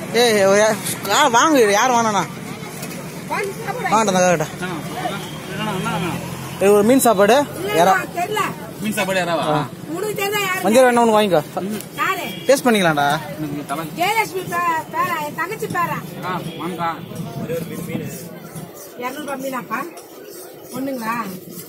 ஏய் வாங்க யார் வாங்கண்ணா வாங்கட்டா ஒரு மீன் சாப்பாடு மீன் சாப்பாடு மஞ்சள் வேணா ஒன்று வாங்கிக்கோ டேஸ்ட் பண்ணிக்கலாம்டா ஒண்ணுங்களா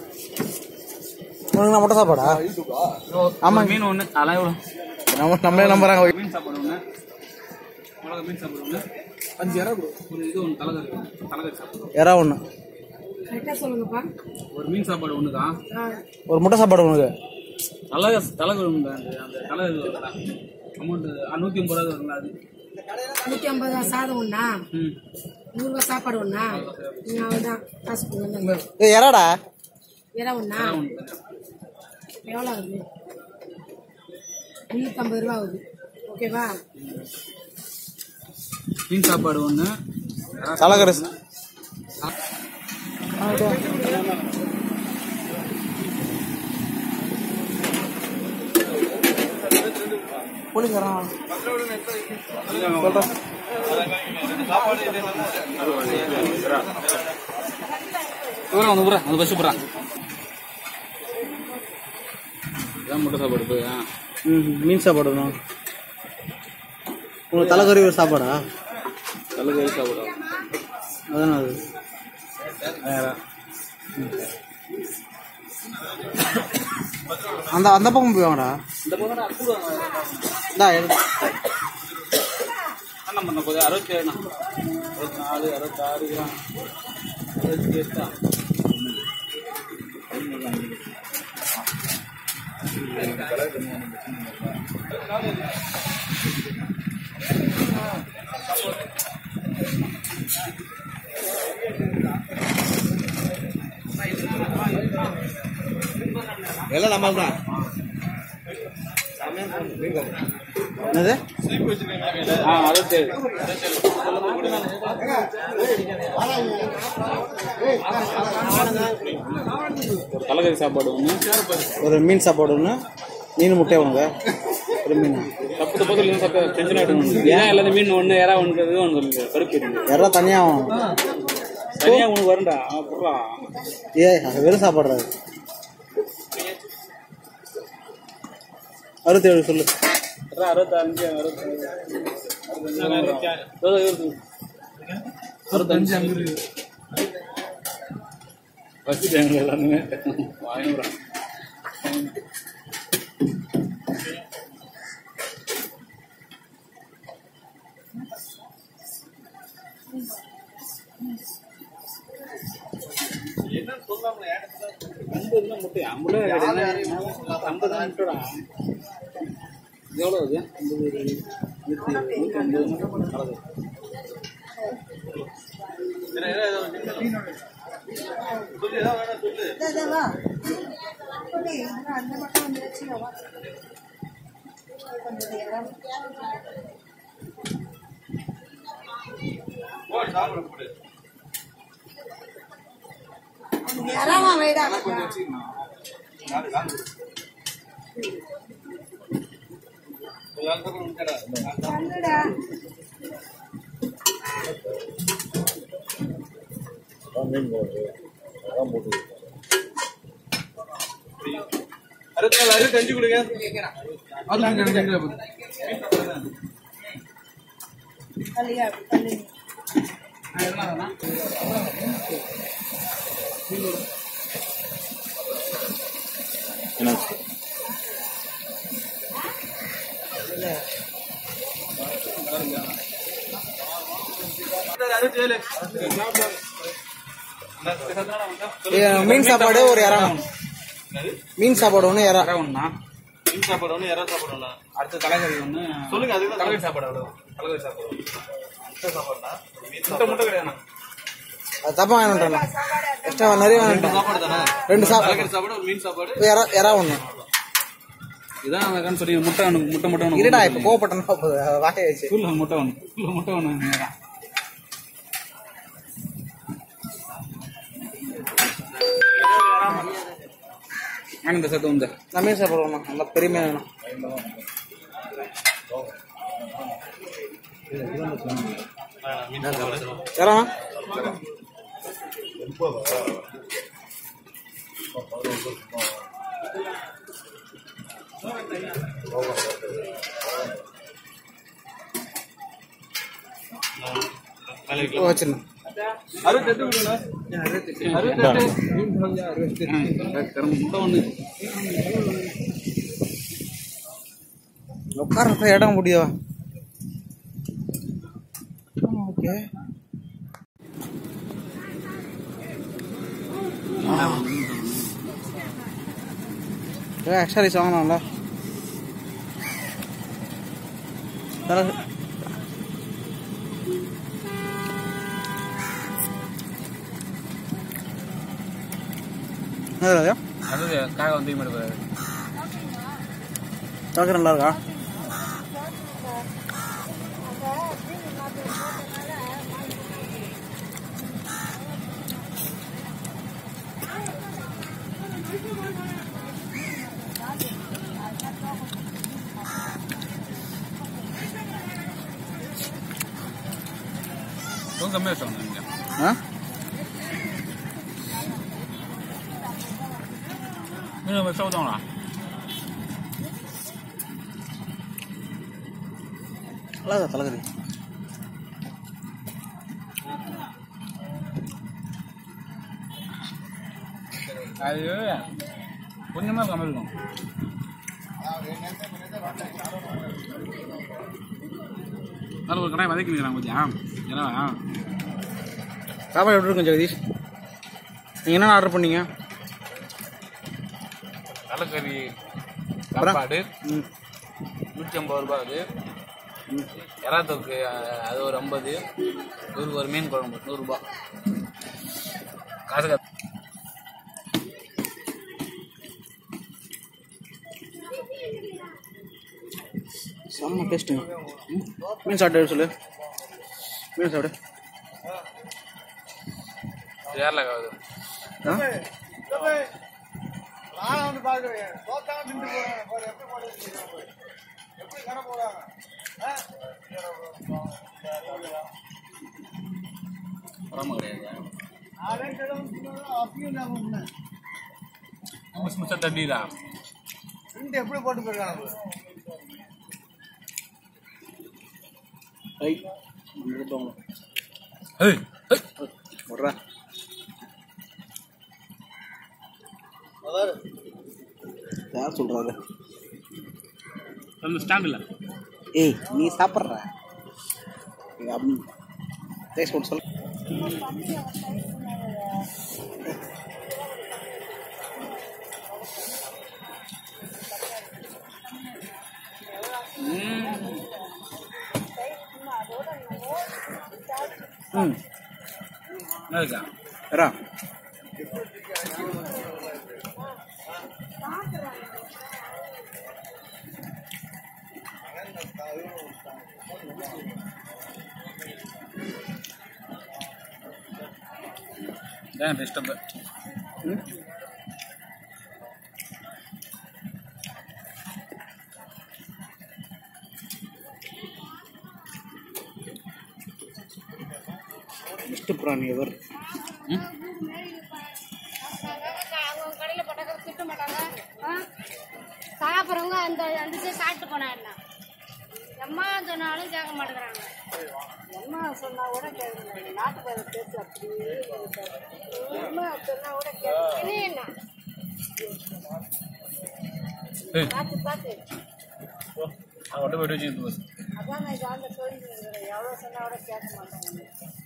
முட்டை சாப்பாடா ஆமா மீன் ஒண்ணு அதெல்லாம் நம்மளே நம்புறாங்க மீன் சாப்பாடு ஒண்ணு மீன் சாப்பாடு ஒண்ணு 5 இறா ஒரு இது ஒன்று தலைகறி சாப்பாடு இறா ஒண்ணு சொல்லுங்கப்பா ஒரு மீன் சாப்பாடு ஒண்ணுதான் ஒரு முட்டை சாப்பாடு ஒண்ணுக்கு தலைகறி ஒண்ணு அந்த தலைகறி அமௌண்ட் 150 ரூபா வருங்களா அது 150 ரூபா சாதம் ஒண்ணா 100 ரூபா சாப்பாடு ஒண்ணா அவ்வளவுதான் காசு கொடுங்க இறாடா இறா ஒண்ணா எவ்வளோ ஆகுது 350 ரூபா ஆகுது ஓகேவா மீன் சாப்பாடு ஒன்று தலைகறி புளிங்கறான் அது பஸ் போறா முட்டை சாப்பாடு போய் மீன் சாப்பாடு வேணும் உங்களுக்கு தலைக்கறி ஒரு சாப்பாடா தலைக்கறி சாப்பாடு அதானே அது அந்த அந்த பக்கம் போய் வாங்கடா இந்த பக்கம் இந்தா எடுத்து நம்ம 67 64 66 கிராம் 68 எல்லாம் நம்ம தான் என்னது தலைக்கறி சாப்பாடு ஒன்று ஒரு மீன் சாப்பாடு ஒன்று மீன் முட்டை ஒன்று ஒரு மீன் தப்பு தப்பு டென்ஷன் ஆகிட்டு ஏன் எல்லாத்தையும் மீன் ஒன்று இறா ஒன்று ஒன்று கடுப்பு இறா தனியாக தனியாக ஒன்று வரும்டா போடுறா அது வெறும் சாப்பாடு 67 சொல்லு 65 எல்லாமே வாங்கிடுறான் என்ன சொல்லாம முட்டை 50 முட்டைடா எவ்வளோ அது 65 கொடுங்க மீன் சாப்பாடு ஒரு இறா மீன் சாப்பாடு ஒன்று இறா ஒண்ணா மீன் சாப்பாடு ஒன்று இறா சாப்பாடு ஒண்ணா அடுத்த தலைக்கறி ஒன்று சொல்லுங்க அது தலைக்கறி சாப்பாடு அவ்வளோ தலைக்கறி சாப்பாடு முட்டை சாப்பாடுனா முட்டை கிடையாது அது தப்பா வேணும்ன்றா எக்ஸ்ட்ரா நிறைய வேணும் சாப்பாடு தானே 2 சாப்பாடு சாப்பாடு ஒரு மீன் சாப்பாடு இறா ஒன்று இதான் சொல்லி முட்டை முட்டை இருடா இப்ப கோவப்பட்டா வாயை வச்சு முட்டை ஒன்று ஆனந்த சேர்த்து வந்து நான் மீன் சாப்பாடு வேணும் நல்லா பெரிய மீன் வேணும் யாரா வச்சிருந்தேன் உட்கார இடம் முடியும். ஓகே ஆக்சரிஸ் வாங்கலாம்ல. அது காய் வந்து பார்க்க நல்லா இருக்கா? கம்மியாக சொன்னீங்க. நீங்கள் சவுதாங்களா? அழகா தலைகறி அது கொஞ்சமாக கம்மி இருக்கும். அதில் ஒரு கடாய் வதக்கி நிற்கிறாங்க கொஞ்சம் ஏன்னா சாப்பாடு எப்படி இருக்கும் ஜெகதீஷ்? நீங்கள் என்னென்ன ஆர்டர் பண்ணீங்க? தலைக்கறி சாப்பாடு 150 ரூபா. அது எறாத்தொக்கு அது ஒரு 50. ஒரு மீன் குழம்பு 100 ரூபா. காசு செம்ம டேஸ்ட்டுங்க. மீன் சாப்பிட்டு சொல்லு. மீன் சாப்பிடு. யாரில் காது உடம்பு கிடையாது. முச்ச தண்ணி தான் எப்படி போட்டு போயிருக்காங்க. யார் சொல்றாரு? ஸ்டாண்ட் இல்லை. ஏய் நீ சாப்பிட்ற டேஸ்ட் போட்டு சொல்லு. வரா டிஸ்டர்ப் பெஸ்ட் பிராணி எவர். சாப்பிட்றவங்க அந்த அந்த சாப்பிட்டு போனா என்ன எம்மா சொன்னாலும் கேட்க மாட்டேங்கிறாங்க. எம்மா சொன்னா கூட கேட்க நாட்டுக்கார பேச்சு அப்படியே எம்மா சொன்னா கூட கேட்கவே என்ன பார்த்து பார்த்து அதான் நான் ஜாந்த சொல்லிட்டு எவ்வளோ சொன்னா கூட கேட்க மாட்டாங்க.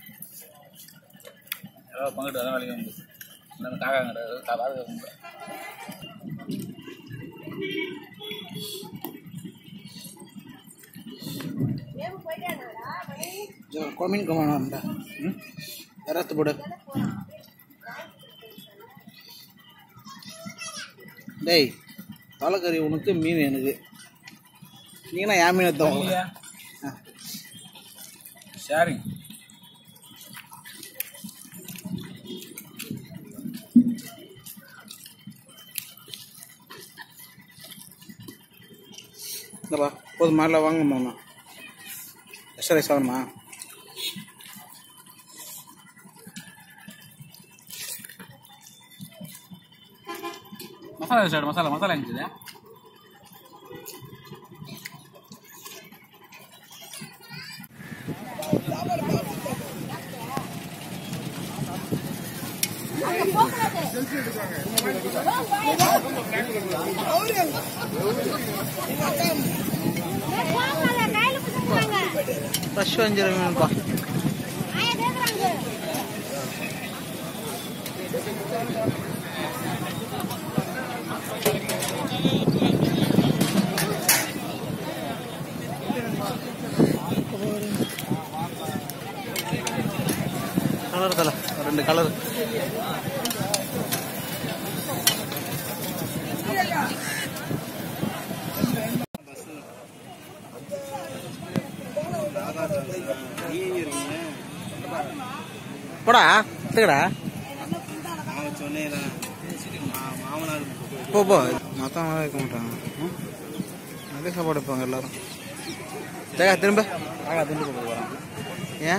பங்கிட்டு அதான் வேலைக்கு வந்து காக்காங்க மீன் கமாண்டா யாராத்து போடு. டேய் தலைக்கறி உனக்கு மீன் எனக்கு. நீங்கன்னா என் மீன் எடுத்தவங்க ஷேரிங். இல்லைப்பா போதும் மேலே வாங்கம்மா. எக்ஸ்ட்ரா ரைஸ் ஆகணுமா? மசாலா சார் மசாலா இருந்துச்சு. ஃப்ரெஷ் வஞ்சிர மீன்ப்பா. கலர் தலை 2 கலர். போடா எடுத்துக்கடா. போ மொத்தம் வைக்க மாட்டாங்க. அதே சாப்பாடு வைப்பாங்க எல்லாரும். திரும்ப போகிறான். ஏன்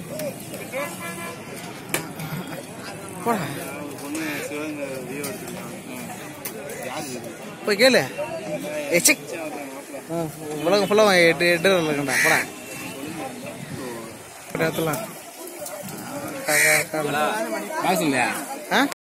போடா போய் கேளு. உலகம் ஃபுல்லாக 8 இருக்கண்டா. போடா இடத்துல காசு இல்லையா?